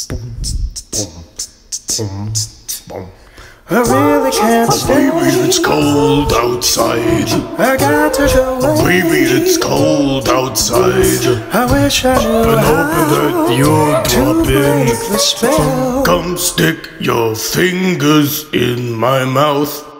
I really can't stay. Baby, it's cold outside. I got to go away. Baby, it's cold outside. I wish I knew And how hoping that you're to dropping. break the spell. Come stick your fingers in my mouth.